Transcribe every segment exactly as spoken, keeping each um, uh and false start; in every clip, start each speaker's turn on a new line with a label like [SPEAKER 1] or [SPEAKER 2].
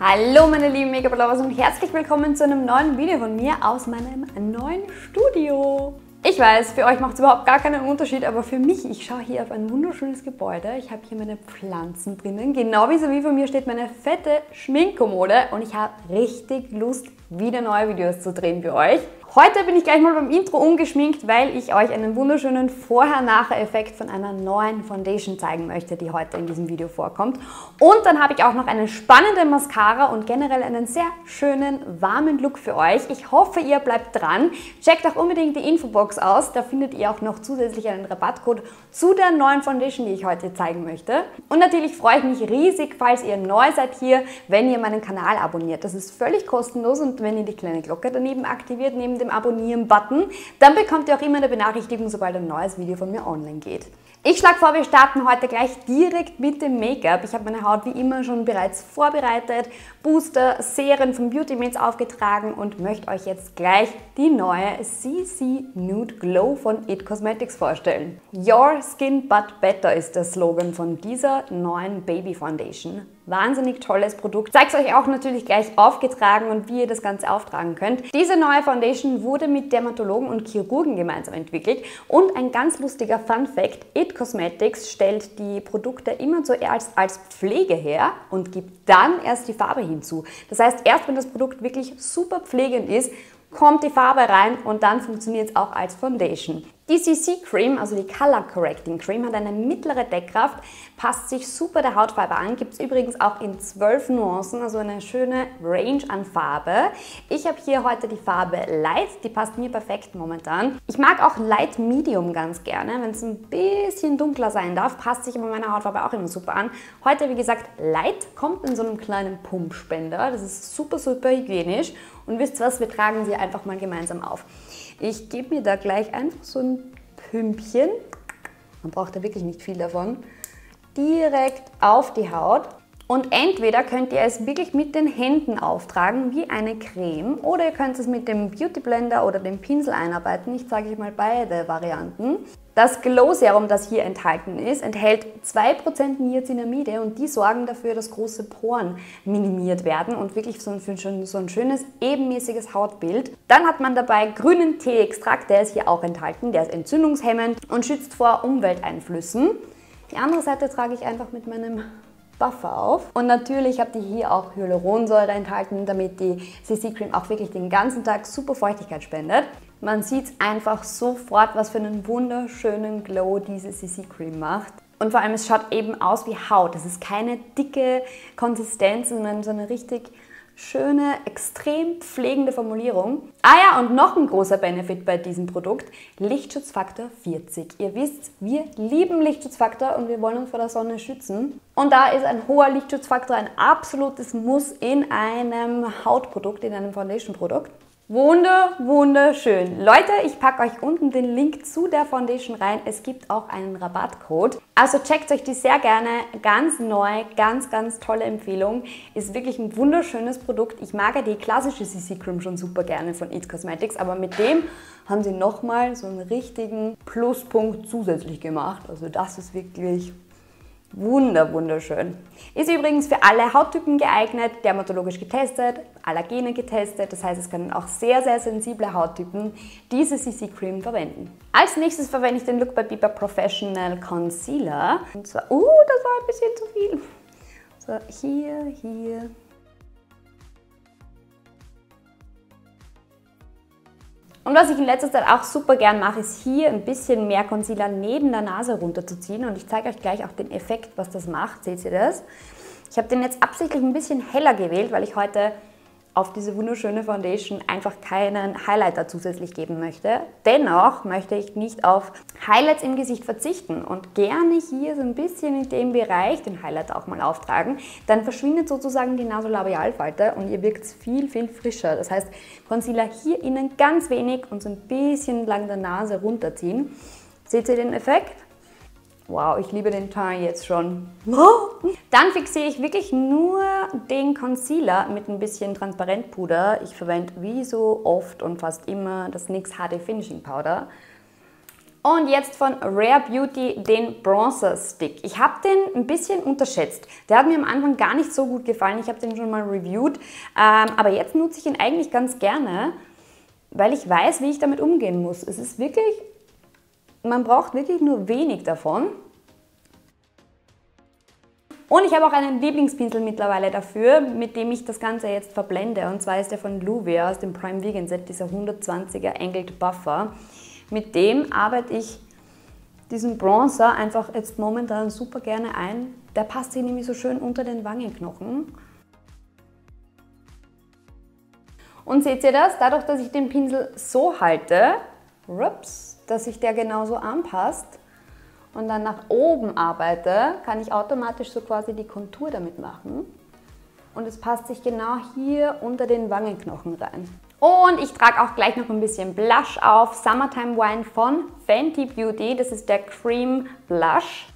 [SPEAKER 1] Hallo meine lieben Make-up-Lovers und herzlich willkommen zu einem neuen Video von mir aus meinem neuen Studio. Ich weiß, für euch macht es überhaupt gar keinen Unterschied, aber für mich, ich schaue hier auf ein wunderschönes Gebäude. Ich habe hier meine Pflanzen drinnen. Genau wie so wie von mir steht meine fette Schminkkommode und ich habe richtig Lust, wieder neue Videos zu drehen für euch. Heute bin ich gleich mal beim Intro umgeschminkt, weil ich euch einen wunderschönen Vorher-Nachher-Effekt von einer neuen Foundation zeigen möchte, die heute in diesem Video vorkommt. Und dann habe ich auch noch eine spannende Mascara und generell einen sehr schönen, warmen Look für euch. Ich hoffe, ihr bleibt dran. Checkt auch unbedingt die Infobox aus, da findet ihr auch noch zusätzlich einen Rabattcode zu der neuen Foundation, die ich heute zeigen möchte. Und natürlich freue ich mich riesig, falls ihr neu seid hier, wenn ihr meinen Kanal abonniert. Das ist völlig kostenlos und wenn ihr die kleine Glocke daneben aktiviert, neben dem Abonnieren-Button, dann bekommt ihr auch immer eine Benachrichtigung, sobald ein neues Video von mir online geht. Ich schlage vor, wir starten heute gleich direkt mit dem Make-up. Ich habe meine Haut wie immer schon bereits vorbereitet, Booster, Serien von Beauty Mates aufgetragen und möchte euch jetzt gleich die neue C C Nude Glow von It Cosmetics vorstellen. Your Skin But Better ist der Slogan von dieser neuen Baby Foundation. Wahnsinnig tolles Produkt. Ich zeige es euch auch natürlich gleich aufgetragen und wie ihr das Ganze auftragen könnt. Diese neue Foundation wurde mit Dermatologen und Chirurgen gemeinsam entwickelt und ein ganz lustiger Fun Fact: It Cosmetics stellt die Produkte immer zuerst als Pflege her und gibt dann erst die Farbe hinzu. Das heißt, erst wenn das Produkt wirklich super pflegend ist, kommt die Farbe rein und dann funktioniert es auch als Foundation. Die C C Cream, also die Color Correcting Cream, hat eine mittlere Deckkraft, passt sich super der Hautfarbe an, gibt es übrigens auch in zwölf Nuancen, also eine schöne Range an Farbe. Ich habe hier heute die Farbe Light, die passt mir perfekt momentan. Ich mag auch Light Medium ganz gerne, wenn es ein bisschen dunkler sein darf, passt sich aber meiner Hautfarbe auch immer super an. Heute, wie gesagt, Light, kommt in so einem kleinen Pumpspender, das ist super, super hygienisch und wisst was, wir tragen sie einfach mal gemeinsam auf. Ich gebe mir da gleich einfach so ein Pümpchen, man braucht da wirklich nicht viel davon, direkt auf die Haut. Und entweder könnt ihr es wirklich mit den Händen auftragen, wie eine Creme, oder ihr könnt es mit dem Beauty Blender oder dem Pinsel einarbeiten. Ich zeige euch mal beide Varianten. Das Glow Serum, das hier enthalten ist, enthält zwei Prozent Niacinamide und die sorgen dafür, dass große Poren minimiert werden und wirklich so ein, so ein schönes, ebenmäßiges Hautbild. Dann hat man dabei grünen Teeextrakt, der ist hier auch enthalten, der ist entzündungshemmend und schützt vor Umwelteinflüssen. Die andere Seite trage ich einfach mit meinem Buffer auf. Und natürlich habt ihr hier auch Hyaluronsäure enthalten, damit die C C Cream auch wirklich den ganzen Tag super Feuchtigkeit spendet. Man sieht einfach sofort, was für einen wunderschönen Glow diese C C Cream macht. Und vor allem, es schaut eben aus wie Haut. Es ist keine dicke Konsistenz, sondern so eine richtig schöne, extrem pflegende Formulierung. Ah ja, und noch ein großer Benefit bei diesem Produkt: Lichtschutzfaktor vierzig. Ihr wisst, wir lieben Lichtschutzfaktor und wir wollen uns vor der Sonne schützen. Und da ist ein hoher Lichtschutzfaktor ein absolutes Muss in einem Hautprodukt, in einem Foundation-Produkt. Wunder, wunderschön. Leute, ich packe euch unten den Link zu der Foundation rein. Es gibt auch einen Rabattcode. Also checkt euch die sehr gerne. Ganz neu, ganz, ganz tolle Empfehlung. Ist wirklich ein wunderschönes Produkt. Ich mag ja die klassische C C Cream schon super gerne von It Cosmetics, aber mit dem haben sie nochmal so einen richtigen Pluspunkt zusätzlich gemacht. Also das ist wirklich wunder, wunderschön. Ist übrigens für alle Hauttypen geeignet, dermatologisch getestet, Allergene getestet. Das heißt, es können auch sehr, sehr sensible Hauttypen diese C C Cream verwenden. Als nächstes verwende ich den Look by Biba Professional Concealer. Und zwar, uh, das war ein bisschen zu viel. So, hier, hier. Und was ich in letzter Zeit auch super gern mache, ist hier ein bisschen mehr Concealer neben der Nase runterzuziehen. Und ich zeige euch gleich auch den Effekt, was das macht. Seht ihr das? Ich habe den jetzt absichtlich ein bisschen heller gewählt, weil ich heute auf diese wunderschöne Foundation einfach keinen Highlighter zusätzlich geben möchte. Dennoch möchte ich nicht auf Highlights im Gesicht verzichten und gerne hier so ein bisschen in dem Bereich den Highlighter auch mal auftragen. Dann verschwindet sozusagen die Nasolabialfalte und ihr wirkt viel, viel frischer. Das heißt, Concealer hier innen ganz wenig und so ein bisschen lang der Nase runterziehen. Seht ihr den Effekt? Wow, ich liebe den Teint jetzt schon. Dann fixiere ich wirklich nur den Concealer mit ein bisschen Transparentpuder. Ich verwende wie so oft und fast immer das N Y X H D Finishing Powder. Und jetzt von Rare Beauty den Bronzer Stick. Ich habe den ein bisschen unterschätzt. Der hat mir am Anfang gar nicht so gut gefallen. Ich habe den schon mal reviewed. Ähm, aber jetzt nutze ich ihn eigentlich ganz gerne, weil ich weiß, wie ich damit umgehen muss. Es ist wirklich, man braucht wirklich nur wenig davon. Und ich habe auch einen Lieblingspinsel mittlerweile dafür, mit dem ich das Ganze jetzt verblende. Und zwar ist der von Luvia aus dem Prime Vegan Set, dieser hundertzwanziger Angled Buffer. Mit dem arbeite ich diesen Bronzer einfach jetzt momentan super gerne ein. Der passt sich nämlich so schön unter den Wangenknochen. Und seht ihr das? Dadurch, dass ich den Pinsel so halte, ups, dass sich der genauso anpasst und dann nach oben arbeite, kann ich automatisch so quasi die Kontur damit machen. Und es passt sich genau hier unter den Wangenknochen rein. Und ich trage auch gleich noch ein bisschen Blush auf. Summertime Wine von Fenty Beauty. Das ist der Cream Blush.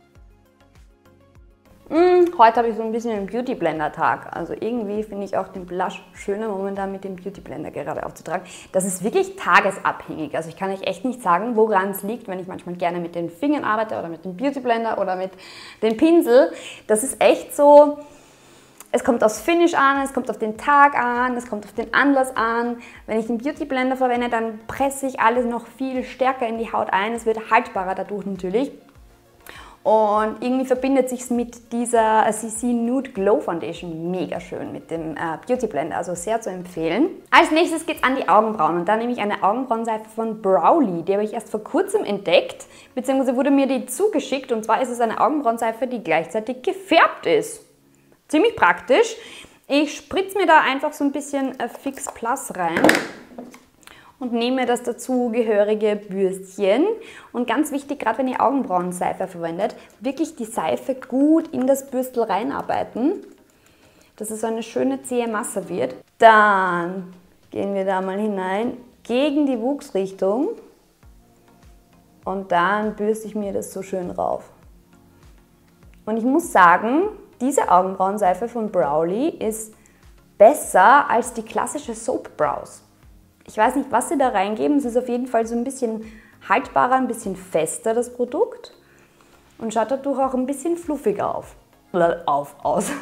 [SPEAKER 1] Hm, heute habe ich so ein bisschen einen Beauty Blender Tag. Also irgendwie finde ich auch den Blush schöner momentan mit dem Beauty Blender gerade aufzutragen. Das ist wirklich tagesabhängig. Also ich kann euch echt nicht sagen, woran es liegt, wenn ich manchmal gerne mit den Fingern arbeite oder mit dem Beauty Blender oder mit dem Pinsel. Das ist echt so... Es kommt aufs Finish an, es kommt auf den Tag an, es kommt auf den Anlass an. Wenn ich den Beauty Blender verwende, dann presse ich alles noch viel stärker in die Haut ein. Es wird haltbarer dadurch natürlich. Und irgendwie verbindet sich es mit dieser C C Nude Glow Foundation mega schön mit dem äh, Beauty Blender, also sehr zu empfehlen. Als nächstes geht es an die Augenbrauen und da nehme ich eine Augenbrauenseife von Browly. Die habe ich erst vor kurzem entdeckt, beziehungsweise wurde mir die zugeschickt und zwar ist es eine Augenbrauenseife, die gleichzeitig gefärbt ist. Ziemlich praktisch. Ich spritze mir da einfach so ein bisschen Fix Plus rein und nehme das dazugehörige Bürstchen. Und ganz wichtig, gerade wenn ihr Augenbrauenseife verwendet, wirklich die Seife gut in das Bürstel reinarbeiten, dass es so eine schöne zähe Masse wird. Dann gehen wir da mal hinein gegen die Wuchsrichtung und dann bürste ich mir das so schön rauf. Und ich muss sagen, diese Augenbrauenseife von Browly ist besser als die klassische Soap Brows. Ich weiß nicht, was sie da reingeben. Es ist auf jeden Fall so ein bisschen haltbarer, ein bisschen fester, das Produkt. Und schaut dadurch auch ein bisschen fluffiger auf. auf aus.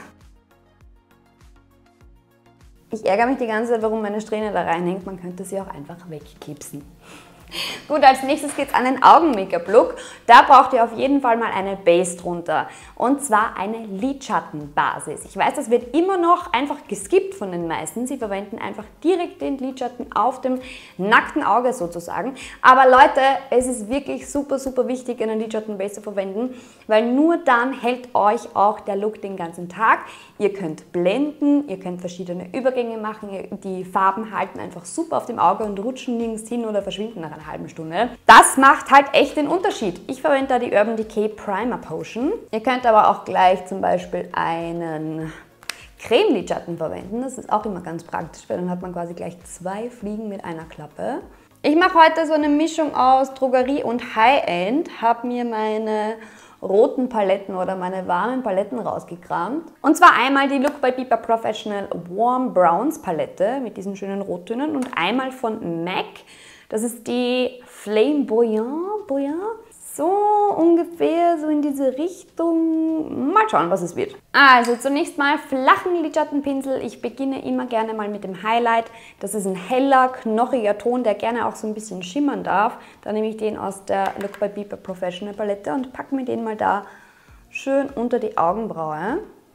[SPEAKER 1] Ich ärgere mich die ganze Zeit, warum meine Strähne da reinhängt. Man könnte sie auch einfach wegkipsen. Gut, als nächstes geht es an den Augen-Make-up-Look. Da braucht ihr auf jeden Fall mal eine Base drunter. Und zwar eine Lidschattenbasis. Ich weiß, das wird immer noch einfach geskippt von den meisten. Sie verwenden einfach direkt den Lidschatten auf dem nackten Auge sozusagen. Aber Leute, es ist wirklich super, super wichtig, eine Lidschattenbase zu verwenden, weil nur dann hält euch auch der Look den ganzen Tag. Ihr könnt blenden, ihr könnt verschiedene Übergänge machen. Die Farben halten einfach super auf dem Auge und rutschen nirgends hin oder verschwinden nach einer halben Stunde. Das macht halt echt den Unterschied. Ich verwende da die Urban Decay Primer Potion. Ihr könnt aber auch gleich zum Beispiel einen Creme-Lidschatten verwenden. Das ist auch immer ganz praktisch, weil dann hat man quasi gleich zwei Fliegen mit einer Klappe. Ich mache heute so eine Mischung aus Drogerie und High-End. Habe mir meine roten Paletten oder meine warmen Paletten rausgekramt. Und zwar einmal die Look by Beeper Professional Warm Browns Palette mit diesen schönen Rottönen und einmal von M A C. Das ist die Flamboyant, Boyant, so ungefähr, so in diese Richtung. Mal schauen, was es wird. Also zunächst mal flachen Lidschattenpinsel. Ich beginne immer gerne mal mit dem Highlight. Das ist ein heller, knochiger Ton, der gerne auch so ein bisschen schimmern darf. Da nehme ich den aus der Look by Beeper Professional Palette und packe mir den mal da schön unter die Augenbraue.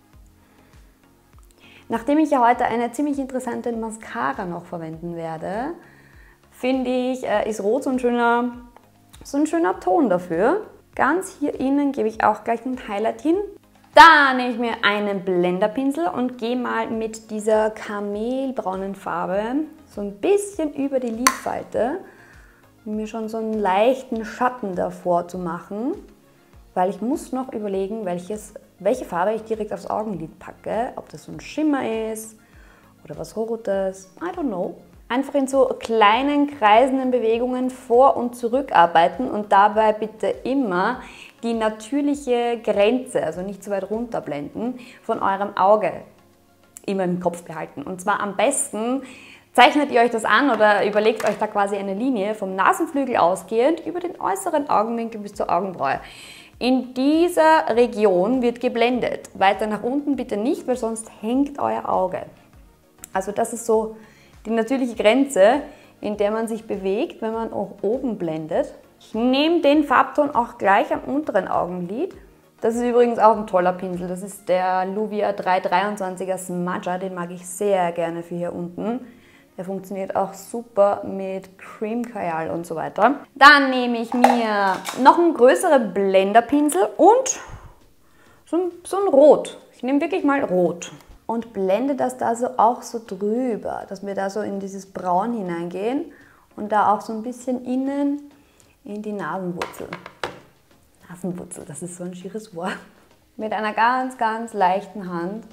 [SPEAKER 1] Nachdem ich ja heute eine ziemlich interessante Mascara noch verwenden werde, finde ich, ist Rot so ein schöner, so ein schöner Ton dafür. Ganz hier innen gebe ich auch gleich ein Highlight hin. Da nehme ich mir einen Blenderpinsel und gehe mal mit dieser kamelbraunen Farbe so ein bisschen über die Lidfalte, um mir schon so einen leichten Schatten davor zu machen, weil ich muss noch überlegen, welches, welche Farbe ich direkt aufs Augenlid packe. Ob das so ein Schimmer ist oder was Rotes, I don't know. Einfach in so kleinen kreisenden Bewegungen vor und zurück arbeiten und dabei bitte immer die natürliche Grenze, also nicht zu weit runter blenden, von eurem Auge immer im Kopf behalten. Und zwar am besten zeichnet ihr euch das an oder überlegt euch da quasi eine Linie vom Nasenflügel ausgehend über den äußeren Augenwinkel bis zur Augenbraue. In dieser Region wird geblendet. Weiter nach unten bitte nicht, weil sonst hängt euer Auge. Also das ist so die natürliche Grenze, in der man sich bewegt, wenn man auch oben blendet. Ich nehme den Farbton auch gleich am unteren Augenlid. Das ist übrigens auch ein toller Pinsel. Das ist der Luvia drei dreiundzwanziger Smudger. Den mag ich sehr gerne für hier unten. Der funktioniert auch super mit Cream Kajal und so weiter. Dann nehme ich mir noch einen größeren Blenderpinsel und so ein, so ein Rot. Ich nehme wirklich mal Rot und blende das da so auch so drüber, dass wir da so in dieses Braun hineingehen und da auch so ein bisschen innen in die Nasenwurzel. Nasenwurzel, das ist so ein schieres Wort. Mit einer ganz, ganz leichten Hand.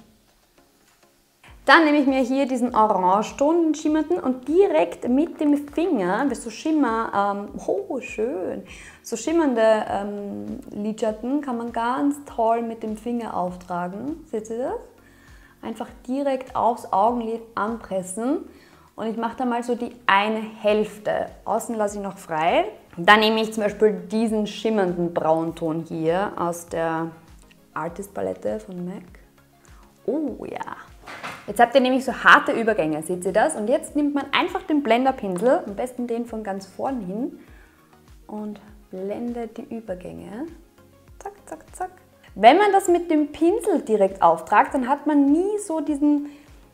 [SPEAKER 1] Dann nehme ich mir hier diesen Orangeton, den schimmernden, und direkt mit dem Finger, das so Schimmer, ähm, oh schön, so schimmernde ähm, Lidschatten kann man ganz toll mit dem Finger auftragen. Seht ihr das? Einfach direkt aufs Augenlid anpressen und ich mache da mal so die eine Hälfte. Außen lasse ich noch frei. Dann nehme ich zum Beispiel diesen schimmernden Braunton hier aus der Artist Palette von MAC. Oh ja. Jetzt habt ihr nämlich so harte Übergänge, seht ihr das? Und jetzt nimmt man einfach den Blenderpinsel, am besten den von ganz vorn hin, und blendet die Übergänge. Zack, zack, zack. Wenn man das mit dem Pinsel direkt auftragt, dann hat man nie so diesen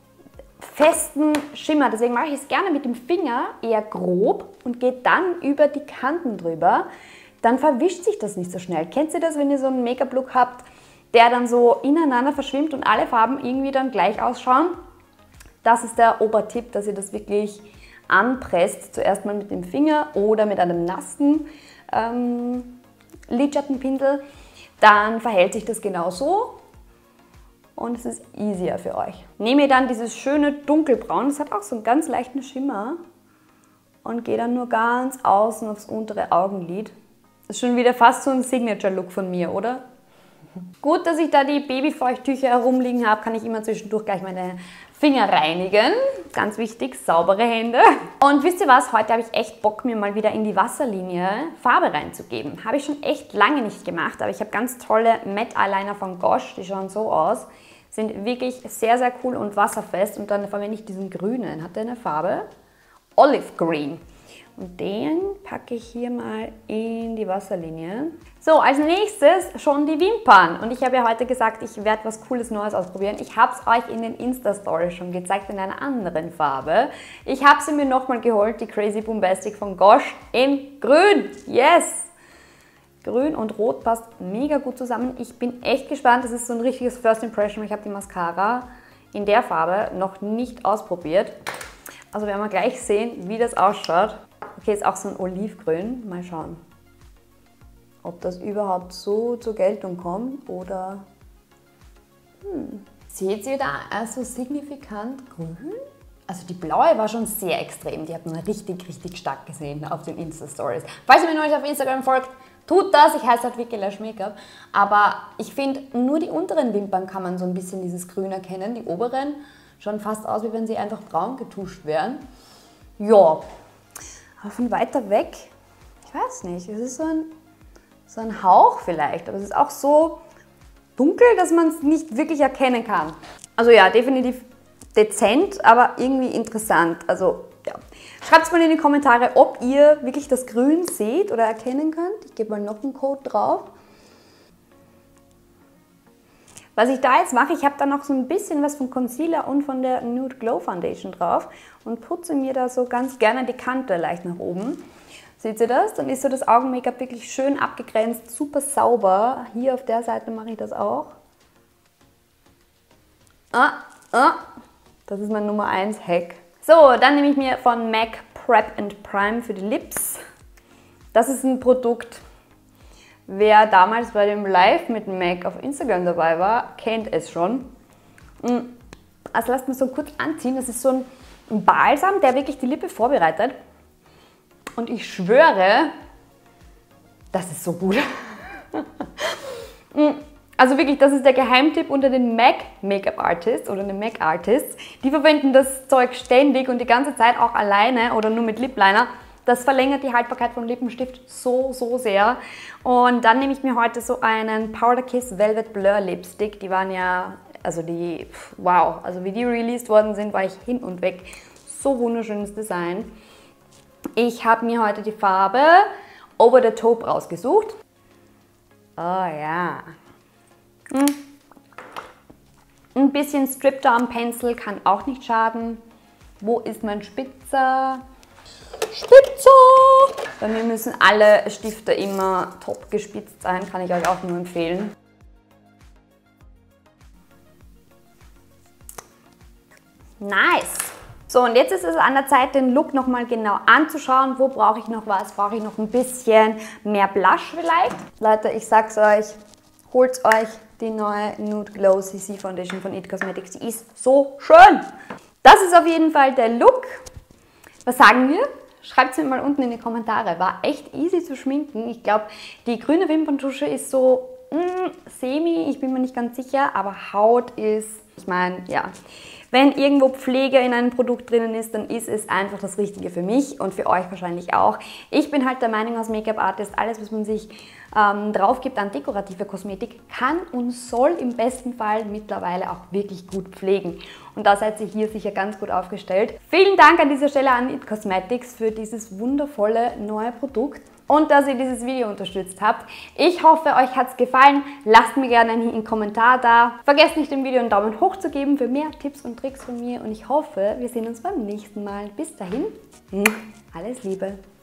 [SPEAKER 1] festen Schimmer. Deswegen mache ich es gerne mit dem Finger eher grob und gehe dann über die Kanten drüber. Dann verwischt sich das nicht so schnell. Kennt ihr das, wenn ihr so einen Make-up-Look habt, der dann so ineinander verschwimmt und alle Farben irgendwie dann gleich ausschauen? Das ist der Obertipp, dass ihr das wirklich anpresst. Zuerst mal mit dem Finger oder mit einem nassen ähm, Lidschattenpinsel. Dann verhält sich das genau so und es ist easier für euch. Nehme ihr dann dieses schöne dunkelbraun, das hat auch so einen ganz leichten Schimmer, und gehe dann nur ganz außen aufs untere Augenlid. Das ist schon wieder fast so ein Signature-Look von mir, oder? Gut, dass ich da die Babyfeuchttücher herumliegen habe, kann ich immer zwischendurch gleich meine Finger reinigen. Ganz wichtig, saubere Hände. Und wisst ihr was, heute habe ich echt Bock, mir mal wieder in die Wasserlinie Farbe reinzugeben. Habe ich schon echt lange nicht gemacht, aber ich habe ganz tolle Matte Eyeliner von Gosh, die schauen so aus. Sind wirklich sehr, sehr cool und wasserfest, und dann verwende ich diesen grünen. Hat der eine Farbe? Olive Green. Und den packe ich hier mal in die Wasserlinie. So, als nächstes schon die Wimpern. Und ich habe ja heute gesagt, ich werde was Cooles Neues ausprobieren. Ich habe es euch in den Insta-Stories schon gezeigt, in einer anderen Farbe. Ich habe sie mir nochmal geholt, die Crazy Bombastic von Gosh in grün. Yes! Grün und Rot passt mega gut zusammen. Ich bin echt gespannt. Das ist so ein richtiges First Impression. Ich habe die Mascara in der Farbe noch nicht ausprobiert. Also werden wir gleich sehen, wie das ausschaut. Okay, ist auch so ein Olivgrün. Mal schauen, ob das überhaupt so zur Geltung kommt oder... Hm. Seht ihr da also signifikant grün? Also die blaue war schon sehr extrem. Die hat man richtig, richtig stark gesehen auf den Insta-Stories. Falls ihr mir noch nicht auf Instagram folgt, tut das. Ich heiße halt Vicky Lash Make-up. Aber ich finde, nur die unteren Wimpern kann man so ein bisschen dieses Grün erkennen. Die oberen schauen fast aus, wie wenn sie einfach braun getuscht wären. Ja, aber von weiter weg, ich weiß nicht, es ist so ein, so ein Hauch vielleicht, aber es ist auch so dunkel, dass man es nicht wirklich erkennen kann. Also ja, definitiv dezent, aber irgendwie interessant. Also ja, schreibt es mal in die Kommentare, ob ihr wirklich das Grün seht oder erkennen könnt. Ich gebe mal noch einen Code drauf. Was ich da jetzt mache, ich habe da noch so ein bisschen was von Concealer und von der Nude Glow Foundation drauf und putze mir da so ganz gerne die Kante leicht nach oben. Seht ihr das? Dann ist so das Augen-Make-up wirklich schön abgegrenzt, super sauber. Hier auf der Seite mache ich das auch. Ah, ah, das ist mein Nummer eins Hack. So, dann nehme ich mir von MAC Prep and Prime für die Lips. Das ist ein Produkt, wer damals bei dem Live mit MAC auf Instagram dabei war, kennt es schon. Also lasst mich so kurz anziehen. Das ist so ein Balsam, der wirklich die Lippe vorbereitet. Und ich schwöre, das ist so gut. Also wirklich, das ist der Geheimtipp unter den MAC Make-up Artists oder den MAC Artists. Die verwenden das Zeug ständig und die ganze Zeit auch alleine oder nur mit Lip Liner. Das verlängert die Haltbarkeit vom Lippenstift so, so sehr. Und dann nehme ich mir heute so einen Powder Kiss Velvet Blur Lipstick. Die waren ja, also die, wow, also wie die released worden sind, war ich hin und weg. So wunderschönes Design. Ich habe mir heute die Farbe Over the Taupe rausgesucht. Oh ja. Hm. Ein bisschen Stripped Arm Pencil kann auch nicht schaden. Wo ist mein Spitzer? Spitzer! Bei mir müssen alle Stifte immer top gespitzt sein, kann ich euch auch nur empfehlen. Nice! So, und jetzt ist es an der Zeit, den Look nochmal genau anzuschauen. Wo brauche ich noch was? Brauche ich noch ein bisschen mehr Blush vielleicht? Leute, ich sag's euch, holt euch die neue Nude Glow C C Foundation von It Cosmetics. Die ist so schön! Das ist auf jeden Fall der Look. Was sagen wir? Schreibt es mir mal unten in die Kommentare. War echt easy zu schminken. Ich glaube, die grüne Wimperntusche ist so mm, semi, ich bin mir nicht ganz sicher, aber Haut ist, ich meine, ja. Wenn irgendwo Pflege in einem Produkt drinnen ist, dann ist es einfach das Richtige für mich und für euch wahrscheinlich auch. Ich bin halt der Meinung als Make-up-Artist, alles, was man sich ähm, drauf gibt an dekorative Kosmetik, kann und soll im besten Fall mittlerweile auch wirklich gut pflegen. Und da seid ihr hier sicher ganz gut aufgestellt. Vielen Dank an dieser Stelle an It Cosmetics für dieses wundervolle neue Produkt. Und dass ihr dieses Video unterstützt habt. Ich hoffe, euch hat es gefallen. Lasst mir gerne einen Kommentar da. Vergesst nicht, dem Video einen Daumen hoch zu geben für mehr Tipps und Tricks von mir. Und ich hoffe, wir sehen uns beim nächsten Mal. Bis dahin, alles Liebe.